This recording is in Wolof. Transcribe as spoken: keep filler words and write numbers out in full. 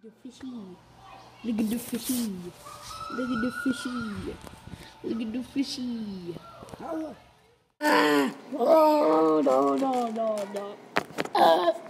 the fishy. Look at the fishy. Look at the fishy. Look at the fishy. Ah! Oh, no, no, no, no. Ah!